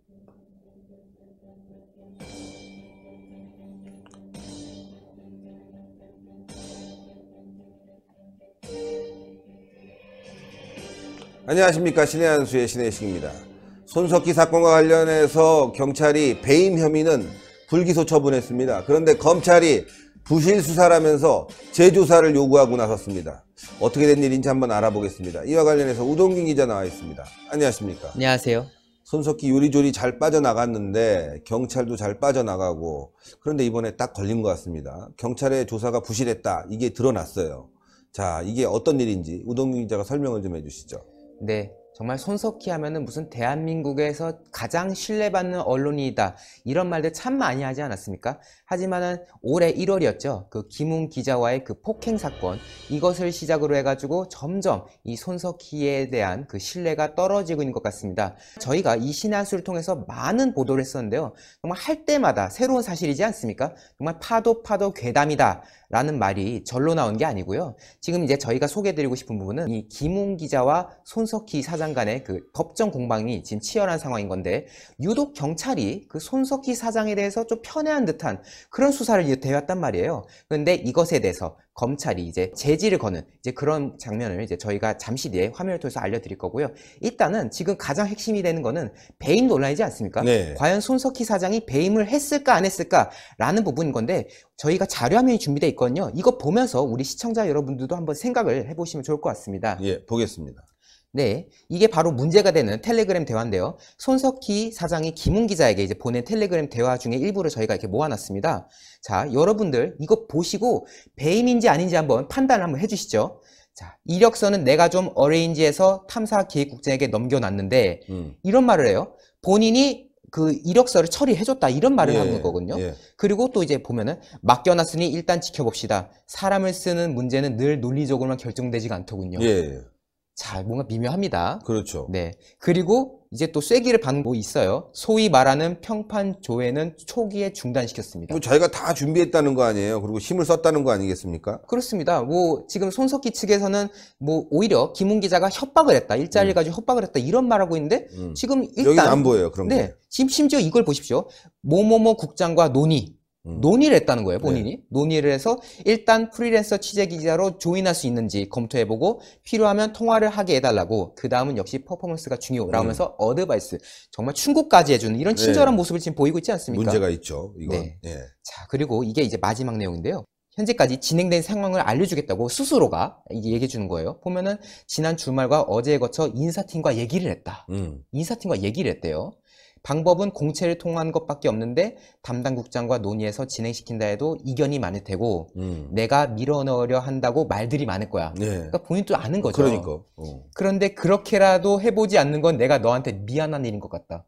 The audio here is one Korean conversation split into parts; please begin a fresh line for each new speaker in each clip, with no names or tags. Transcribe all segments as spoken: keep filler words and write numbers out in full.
안녕하십니까. 신의 한수의 신혜식입니다. 손석희 사건과 관련해서 경찰이 배임 혐의는 불기소 처분했습니다. 그런데 검찰이 부실 수사라면서 재조사를 요구하고 나섰습니다. 어떻게 된 일인지 한번 알아보겠습니다. 이와 관련해서 우동균 기자 나와 있습니다. 안녕하십니까.
안녕하세요.
손석희 요리조리 잘 빠져나갔는데 경찰도 잘 빠져나가고, 그런데 이번에 딱 걸린 것 같습니다. 경찰의 조사가 부실했다, 이게 드러났어요. 자, 이게 어떤 일인지 우동균 기자가 설명을 좀 해주시죠.
네, 정말 손석희 하면은 무슨 대한민국에서 가장 신뢰받는 언론이다, 이런 말들 참 많이 하지 않았습니까? 하지만은 올해 일월이었죠. 그 김웅 기자와의 그 폭행 사건, 이것을 시작으로 해가지고 점점 이 손석희에 대한 그 신뢰가 떨어지고 있는 것 같습니다. 저희가 이 신의 한수를 통해서 많은 보도를 했었는데요. 정말 할 때마다 새로운 사실이지 않습니까? 정말 파도 파도 괴담이다 라는 말이 절로 나온 게 아니고요. 지금 이제 저희가 소개해드리고 싶은 부분은 이 김웅 기자와 손석희 사장 간의 그 법정 공방이 지금 치열한 상황인 건데, 유독 경찰이 그 손석희 사장에 대해서 좀 편애한 듯한 그런 수사를 대왔단 말이에요. 그런데 이것에 대해서 검찰이 이제 제지를 거는 이제 그런 장면을 이제 저희가 잠시 뒤에 화면을 통해서 알려드릴 거고요. 일단은 지금 가장 핵심이 되는 거는 배임 논란이지 않습니까?
네.
과연 손석희 사장이 배임을 했을까 안 했을까 라는 부분인 건데, 저희가 자료화면이 준비되어 있거든요. 이거 보면서 우리 시청자 여러분들도 한번 생각을 해보시면 좋을 것 같습니다.
예, 보겠습니다.
네, 이게 바로 문제가 되는 텔레그램 대화인데요. 손석희 사장이 김웅 기자에게 이제 보낸 텔레그램 대화 중에 일부를 저희가 이렇게 모아놨습니다. 자, 여러분들 이거 보시고 배임인지 아닌지 한번 판단을 한번 해주시죠. 자, 이력서는 내가 좀 어레인지해서 탐사기획국장에게 넘겨놨는데, 음. 이런 말을 해요. 본인이 그 이력서를 처리해줬다, 이런 말을
예,
하는 거거든요.
예.
그리고 또 이제 보면은 맡겨놨으니 일단 지켜봅시다. 사람을 쓰는 문제는 늘 논리적으로만 결정되지가 않더군요.
예.
자, 뭔가 미묘합니다.
그렇죠.
네. 그리고 이제 또 쐐기를 받는 거 있어요. 소위 말하는 평판 조회는 초기에 중단시켰습니다.
뭐 자기가 다 준비했다는 거 아니에요? 그리고 힘을 썼다는 거 아니겠습니까?
그렇습니다. 뭐 지금 손석희 측에서는 뭐 오히려 김웅 기자가 협박을 했다, 일자리를 음. 가지고 협박을 했다, 이런 말하고 있는데, 음. 지금 일단
여기는 안 보여요, 그런 게.
네, 지금 심지어 이걸 보십시오. 뭐뭐뭐 국장과 논의. 음. 논의를 했다는 거예요, 본인이. 네. 논의를 해서 일단 프리랜서 취재 기자로 조인할 수 있는지 검토해보고 필요하면 통화를 하게 해달라고, 그 다음은 역시 퍼포먼스가 중요라고 하면서 음. 어드바이스, 정말 충고까지 해주는 이런 친절한 네. 모습을 지금 보이고 있지 않습니까?
문제가 있죠, 이건.
네.
네.
자, 그리고 이게 이제 마지막 내용인데요. 현재까지 진행된 상황을 알려주겠다고 스스로가 이게 얘기해 주는 거예요. 보면은 지난 주말과 어제에 거쳐 인사팀과 얘기를 했다. 음. 인사팀과 얘기를 했대요. 방법은 공채를 통한 것밖에 없는데 담당 국장과 논의해서 진행시킨다 해도 이견이 많을 테고 음. 내가 밀어넣으려 한다고 말들이 많을 거야. 네. 그러니까 본인도 아는 거죠.
그러니까. 어.
그런데 그렇게라도 해보지 않는 건 내가 너한테 미안한 일인 것 같다.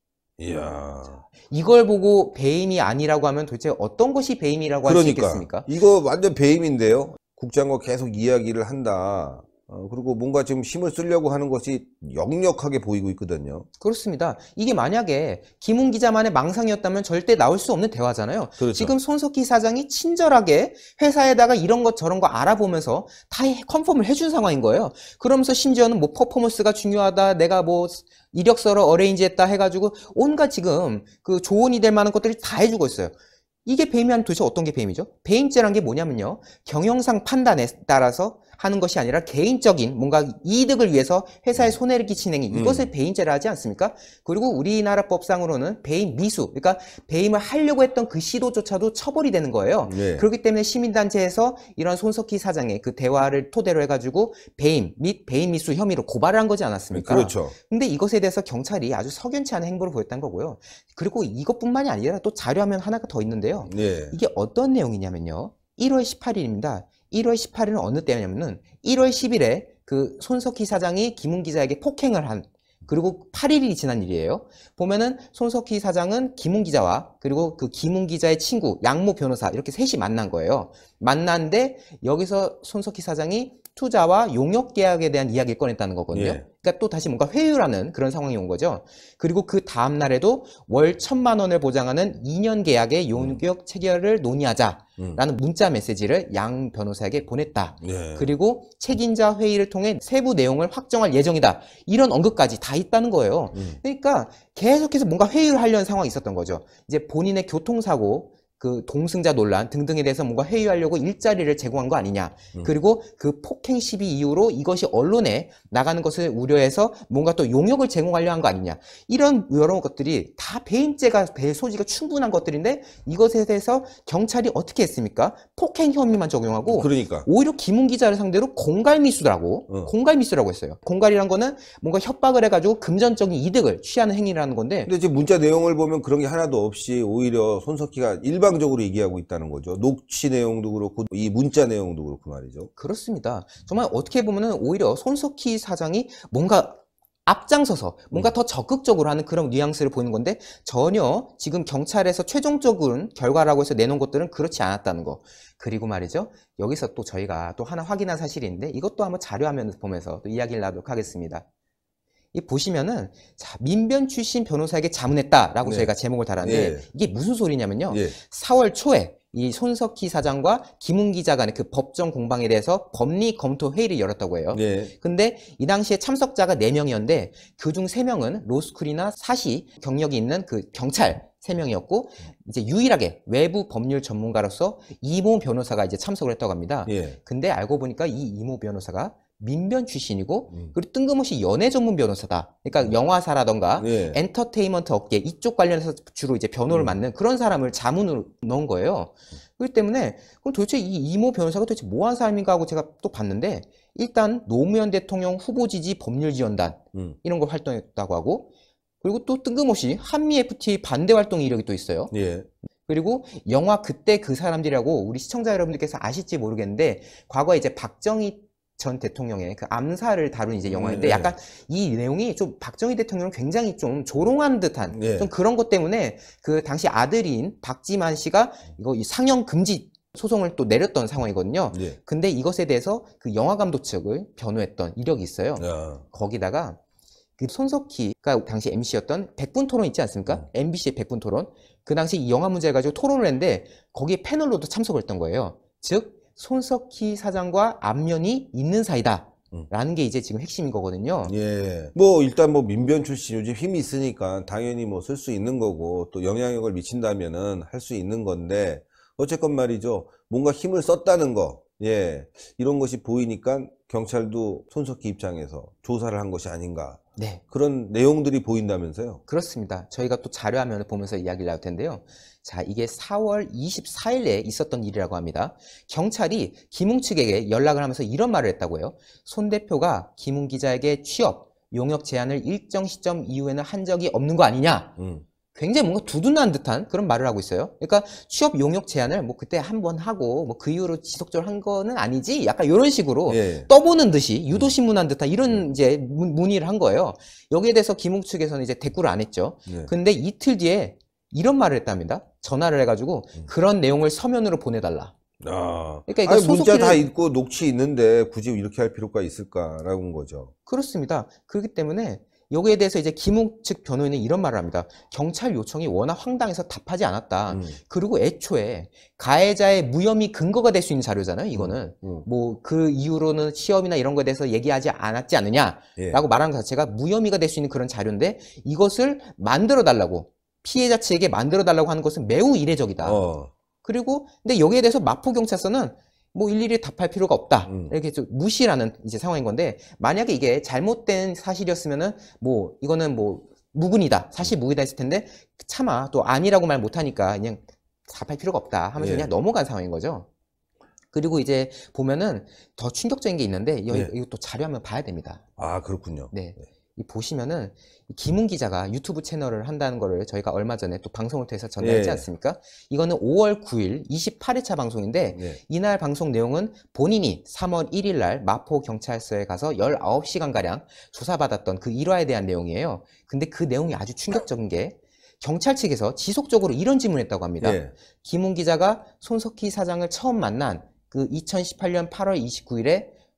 이야.
이걸 보고 배임이 아니라고 하면 도대체 어떤 것이 배임이라고 할 수
그러니까.
있겠습니까?
이거 완전 배임인데요. 국장과 계속 이야기를 한다. 어, 그리고 뭔가 지금 힘을 쓰려고 하는 것이 역력하게 보이고 있거든요.
그렇습니다. 이게 만약에 김웅 기자만의 망상이었다면 절대 나올 수 없는 대화잖아요. 그렇죠. 지금 손석희 사장이 친절하게 회사에다가 이런 것 저런 거 알아보면서 다 컨펌을 해준 상황인 거예요. 그러면서 심지어는 뭐 퍼포먼스가 중요하다, 내가 뭐 이력서를 어레인지했다 해가지고 온갖 지금 그 조언이 될 만한 것들이 다 해주고 있어요. 이게 배임이 아니면 도대체 어떤 게 배임이죠? 배임죄란 게 뭐냐면요, 경영상 판단에 따라서 하는 것이 아니라 개인적인 뭔가 이득을 위해서 회사에 손해를 끼치는 행위, 이것을 음. 배임죄라 하지 않습니까? 그리고 우리나라 법상으로는 배임 미수, 그러니까 배임을 하려고 했던 그 시도조차도 처벌이 되는 거예요. 네. 그렇기 때문에 시민단체에서 이런 손석희 사장의 그 대화를 토대로 해가지고 배임 및 배임 미수 혐의로 고발을 한 거지 않았습니까?
그렇죠.
근데 이것에 대해서 경찰이 아주 석연치 않은 행보를 보였다는 거고요. 그리고 이것뿐만이 아니라 또 자료화면 하나가 더 있는데요. 네. 이게 어떤 내용이냐면요, 일월 십팔일입니다. 일월 십팔일은 어느 때냐면은 일월 십일에 그 손석희 사장이 김웅 기자에게 폭행을 한, 그리고 팔일이 지난 일이에요. 보면은 손석희 사장은 김웅 기자와 그리고 그 김웅 기자의 친구 양모 변호사 이렇게 셋이 만난 거예요. 만났는데 여기서 손석희 사장이 투자와 용역 계약에 대한 이야기를 꺼냈다는 거거든요.
예.
그러니까 또 다시 뭔가 회유라는 그런 상황이 온 거죠. 그리고 그 다음 날에도 월 천만 원을 보장하는 이 년 계약의 용역 체결을 논의하자라는
음.
문자 메시지를 양 변호사에게 보냈다.
예.
그리고 책임자 회의를 통해 세부 내용을 확정할 예정이다. 이런 언급까지 다 있다는 거예요.
음.
그러니까 계속해서 뭔가 회의를 하려는 상황이 있었던 거죠. 이제 본인의 교통사고, 그 동승자 논란 등등에 대해서 뭔가 회유하려고 일자리를 제공한 거 아니냐.
음.
그리고 그 폭행 시비 이후로 이것이 언론에 나가는 것을 우려해서 뭔가 또 용역을 제공하려 한 거 아니냐. 이런 여러 것들이 다 배임죄가 배 소지가 충분한 것들인데 이것에 대해서 경찰이 어떻게 했습니까? 폭행 혐의만 적용하고
그러니까.
오히려 김웅 기자를 상대로 공갈미수라고
어.
공갈미수라고 했어요. 공갈이란 거는 뭔가 협박을 해가지고 금전적인 이득을 취하는 행위라는 건데
근데 지금 문자 내용을 보면 그런 게 하나도 없이 오히려 손석희가 일방적으로 얘기하고 있다는 거죠. 녹취 내용도 그렇고 이 문자 내용도 그렇고 말이죠.
그렇습니다. 정말 어떻게 보면은 오히려 손석희 사장이 뭔가 앞장서서 뭔가
음.
더 적극적으로 하는 그런 뉘앙스를 보이는 건데 전혀 지금 경찰에서 최종적인 결과라고 해서 내놓은 것들은 그렇지 않았다는 거. 그리고 말이죠. 여기서 또 저희가 또 하나 확인한 사실이 있는데 이것도 한번 자료화면 보면서 또 이야기를 나누도록 하겠습니다. 이 보시면은 자, 민변 출신 변호사에게 자문했다라고
네.
저희가 제목을 달았는데
예.
이게 무슨 소리냐면요.
예.
사월 초에 이 손석희 사장과 김웅 기자 간의 그 법정 공방에 대해서 법리 검토 회의를 열었다고 해요.
예.
근데 이 당시에 참석자가 네 명이었는데 그중 세 명은 로스쿨이나 사시 경력이 있는 그 경찰 세 명이었고 이제 유일하게 외부 법률 전문가로서 이모 변호사가 이제 참석을 했다고 합니다.
예.
근데 알고 보니까 이 이모 변호사가 민변 출신이고
음.
그리고 뜬금없이 연애 전문 변호사다. 그러니까 영화사라던가
예.
엔터테인먼트 업계 이쪽 관련해서 주로 이제 변호를
음.
맡는 그런 사람을 자문으로 넣은 거예요. 그렇기 때문에 그럼 도대체 이 이모 변호사가 도대체 뭐 한 사람인가 하고 제가 또 봤는데 일단 노무현 대통령 후보 지지 법률지원단
음.
이런 걸 활동했다고 하고 그리고 또 뜬금없이 한미 에프티에이 반대 활동 이력이 또 있어요.
예.
그리고 영화 그때 그 사람들이라고 우리 시청자 여러분들께서 아실지 모르겠는데 과거에 이제 박정희 전 대통령의 그 암살을 다룬 이제 영화인데
네.
약간 이 내용이 좀 박정희 대통령을 굉장히 좀 조롱한 듯한
네.
좀 그런 것 때문에 그 당시 아들인 박지만 씨가 이거 이 상영 금지 소송을 또 내렸던 상황이거든요.
예.
근데 이것에 대해서 그 영화 감독 측을 변호했던 이력이 있어요.
야.
거기다가 그 손석희가 당시 엠씨였던 백분 토론 있지 않습니까?
음.
엠비씨의 백분 토론. 그 당시 이 영화 문제 가지고 토론을 했는데 거기에 패널로도 참석을 했던 거예요. 즉 손석희 사장과 안면이 있는 사이다. 라는 게 이제 지금 핵심인 거거든요.
예. 뭐 일단 뭐 민변 출신 요즘 힘이 있으니까 당연히 뭐 쓸 수 있는 거고 또 영향력을 미친다면은 할 수 있는 건데 어쨌건 말이죠. 뭔가 힘을 썼다는 거. 예. 이런 것이 보이니까 경찰도 손석희 입장에서 조사를 한 것이 아닌가.
네.
그런 내용들이 보인다면서요.
그렇습니다. 저희가 또 자료화면을 보면서 이야기를 나눌 텐데요. 자, 이게 사월 이십사일에 있었던 일이라고 합니다. 경찰이 김웅 측에게 연락을 하면서 이런 말을 했다고 해요. 손 대표가 김웅 기자에게 취업, 용역 제안을 일정 시점 이후에는 한 적이 없는 거 아니냐.
음.
굉장히 뭔가 두둔한 듯한 그런 말을 하고 있어요. 그러니까 취업 용역 제안을 뭐 그때 한 번 하고 뭐 그 이후로 지속적으로 한 거는 아니지. 약간 이런 식으로
예.
떠보는 듯이 유도신문한 듯한 이런 이제 문- 문의를 한 거예요. 여기에 대해서 김웅 측에서는 이제 대꾸를 안 했죠.
예.
근데 이틀 뒤에 이런 말을 했답니다. 전화를 해가지고 그런 내용을 서면으로 보내달라.
아.
그러니까 이거
아니, 문자
소속기를-
다 있고 녹취 있는데 굳이 이렇게 할 필요가 있을까라는 거죠.
그렇습니다. 그렇기 때문에 여기에 대해서 이제 김웅 측 변호인은 이런 말을 합니다. 경찰 요청이 워낙 황당해서 답하지 않았다.
음.
그리고 애초에 가해자의 무혐의 근거가 될 수 있는 자료잖아요. 이거는
음.
뭐 그 이후로는 취업이나 이런 거에 대해서 얘기하지 않았지 않느냐라고
예.
말하는 것 자체가 무혐의가 될 수 있는 그런 자료인데 이것을 만들어 달라고 피해자 측에게 만들어 달라고 하는 것은 매우 이례적이다.
어.
그리고 근데 여기에 대해서 마포경찰서는 뭐 일일이 답할 필요가 없다.
음.
이렇게 좀 무시라는 이제 상황인 건데 만약에 이게 잘못된 사실이었으면은 뭐 이거는 뭐 무근이다. 사실 무근이다 했을 텐데 차마 또 아니라고 말 못하니까 그냥 답할 필요가 없다 하면서
예.
그냥 넘어간 상황인 거죠. 그리고 이제 보면은 더 충격적인 게 있는데 여기
예.
이것도 자료 한번 봐야 됩니다.
아, 그렇군요.
네. 이 보시면은 김웅 기자가 유튜브 채널을 한다는 거를 저희가 얼마 전에 또 방송을 통해서 전달했지
예.
않습니까? 이거는 오월 구일 이십팔 회차 방송인데
예.
이날 방송 내용은 본인이 삼월 일일 날 마포 경찰서에 가서 열아홉 시간가량 조사받았던 그 일화에 대한 내용이에요. 근데 그 내용이 아주 충격적인 게 경찰 측에서 지속적으로 이런 질문을 했다고 합니다.
예.
김웅 기자가 손석희 사장을 처음 만난 그 이천십팔년 팔월 이십구일에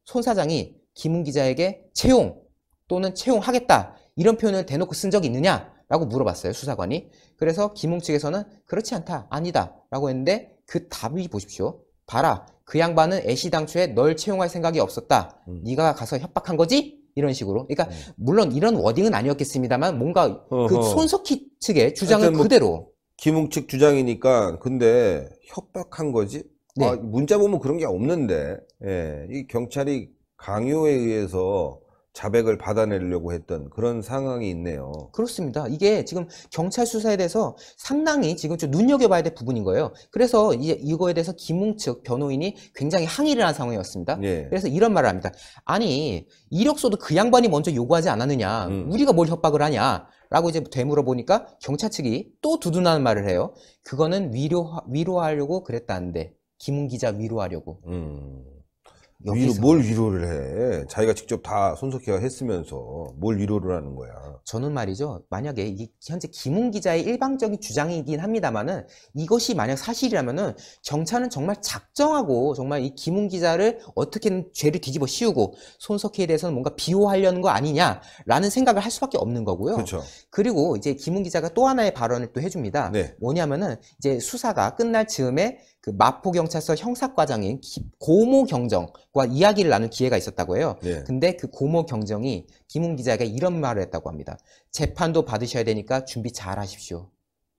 손 사장이 김웅 기자에게 채용 또는 채용하겠다 이런 표현을 대놓고 쓴 적이 있느냐라고 물어봤어요, 수사관이. 그래서 김웅 측에서는 그렇지 않다, 아니다 라고 했는데 그 답이 보십시오. 봐라, 그 양반은 애시당초에 널 채용할 생각이 없었다.
음.
네가 가서 협박한 거지? 이런 식으로. 그러니까
음.
물론 이런 워딩은 아니었겠습니다만 뭔가
어허.
그 손석희 측의 주장을
하여튼 뭐
그대로.
김웅 측 주장이니까 근데 협박한 거지?
네.
아, 문자 보면 그런 게 없는데, 예, 이 경찰이 강요에 의해서 자백을 받아내려고 했던 그런 상황이 있네요.
그렇습니다. 이게 지금 경찰 수사에 대해서 상당히 지금 좀 눈여겨봐야 될 부분인 거예요. 그래서 이제 이거에 대해서 김웅 측 변호인이 굉장히 항의를 한 상황이었습니다.
예.
그래서 이런 말을 합니다. 아니, 이력서도 그 양반이 먼저 요구하지 않았느냐.
음.
우리가 뭘 협박을 하냐. 라고 이제 되물어 보니까 경찰 측이 또 두둔하는 말을 해요. 그거는 위로, 위로하려고 그랬다는데. 김웅 기자 위로하려고.
음. 위로,
여기서
뭘 위로를 해? 자기가 직접 다 손석희가 했으면서 뭘 위로를 하는 거야?
저는 말이죠. 만약에 이 현재 김웅 기자의 일방적인 주장이긴 합니다만은 이것이 만약 사실이라면은 경찰은 정말 작정하고 정말 이 김웅 기자를 어떻게든 죄를 뒤집어 씌우고 손석희에 대해서는 뭔가 비호하려는 거 아니냐라는 생각을 할 수밖에 없는 거고요.
그렇죠.
그리고 이제 김웅 기자가 또 하나의 발언을 또 해줍니다.
네.
뭐냐면은 이제 수사가 끝날 즈음에 그 마포경찰서 형사과장인 기- 고모 경정과 이야기를 나눌 기회가 있었다고 해요.
네.
근데 그 고모 경정이 김웅 기자에게 이런 말을 했다고 합니다. 재판도 받으셔야 되니까 준비 잘 하십시오.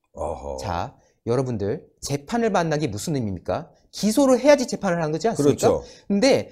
어허.
자, 여러분들 재판을 받는 게 무슨 의미입니까? 기소를 해야지 재판을 하는 거지 않습니까?
그렇죠.
근데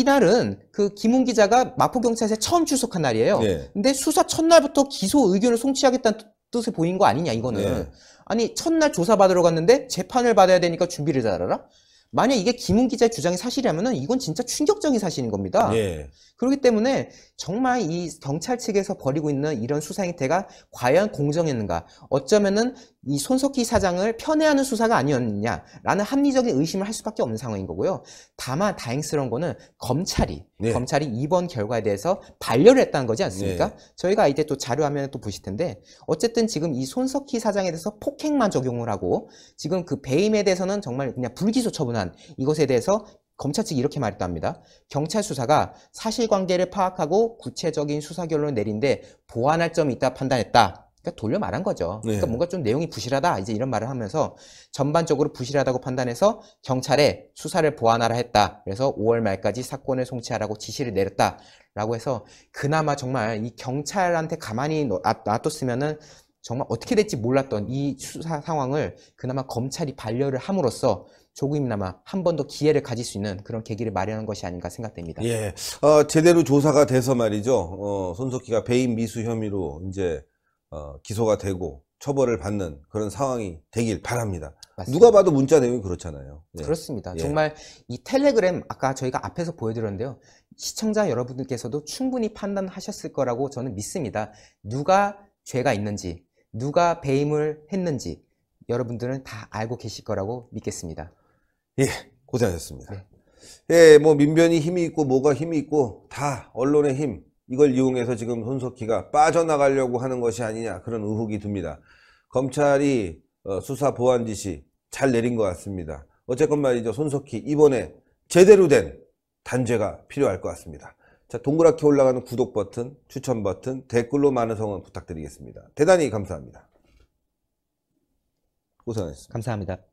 이날은 그 김웅 기자가 마포경찰서에 처음 출석한 날이에요.
네.
근데 수사 첫날부터 기소 의견을 송치하겠다는 뜻을 보인 거 아니냐 이거는.
네.
아니 첫날 조사받으러 갔는데 재판을 받아야 되니까 준비를 잘하라? 만약 이게 김웅 기자의 주장이 사실이라면 이건 진짜 충격적인 사실인 겁니다.
예.
그렇기 때문에 정말 이 경찰 측에서 벌이고 있는 이런 수사 행태가 과연 공정했는가? 어쩌면은 이 손석희 사장을 편애하는 수사가 아니었느냐라는 합리적인 의심을 할 수밖에 없는 상황인 거고요. 다만 다행스러운 거는 검찰이
네.
검찰이 이번 결과에 대해서 반려를 했다는 거지 않습니까?
네.
저희가 이제 또 자료 화면에 또 보실 텐데 어쨌든 지금 이 손석희 사장에 대해서 폭행만 적용을 하고 지금 그 배임에 대해서는 정말 그냥 불기소 처분한 이것에 대해서 검찰 측이 이렇게 말했답니다. 경찰 수사가 사실관계를 파악하고 구체적인 수사 결론을 내린데 보완할 점이 있다 판단했다. 그러니까 돌려 말한 거죠.
네.
그러니까 뭔가 좀 내용이 부실하다 이제 이런 말을 하면서 전반적으로 부실하다고 판단해서 경찰에 수사를 보완하라 했다. 그래서 오월 말까지 사건을 송치하라고 지시를 내렸다라고 해서 그나마 정말 이 경찰한테 가만히 놔- 놔뒀으면은 정말 어떻게 될지 몰랐던 이 수사 상황을 그나마 검찰이 반려를 함으로써 조금이나마 한 번 더 기회를 가질 수 있는 그런 계기를 마련한 것이 아닌가 생각됩니다.
예. 어, 제대로 조사가 돼서 말이죠. 어, 손석희가 배임 미수 혐의로 이제 어, 기소가 되고 처벌을 받는 그런 상황이 되길 바랍니다.
맞습니다.
누가 봐도 문자 내용이 그렇잖아요. 예.
그렇습니다.
예.
정말 이 텔레그램 아까 저희가 앞에서 보여드렸는데요. 시청자 여러분들께서도 충분히 판단하셨을 거라고 저는 믿습니다. 누가 죄가 있는지, 누가 배임을 했는지 여러분들은 다 알고 계실 거라고 믿겠습니다.
예, 고생하셨습니다.
네.
예, 뭐 민변이 힘이 있고 뭐가 힘이 있고 다 언론의 힘 이걸 이용해서 지금 손석희가 빠져나가려고 하는 것이 아니냐 그런 의혹이 듭니다. 검찰이 어, 수사 보완 지시 잘 내린 것 같습니다. 어쨌건 말이죠. 손석희 이번에 제대로 된 단죄가 필요할 것 같습니다. 자, 동그랗게 올라가는 구독 버튼, 추천 버튼, 댓글로 많은 성원 부탁드리겠습니다. 대단히 감사합니다. 고생하셨습니다.
감사합니다.